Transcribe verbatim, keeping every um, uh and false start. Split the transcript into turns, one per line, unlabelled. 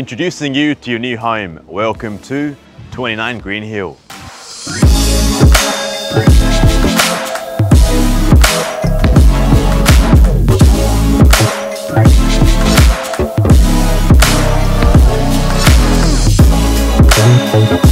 Introducing you to your new home. Welcome to twenty-nine Greenhill.
Thank you.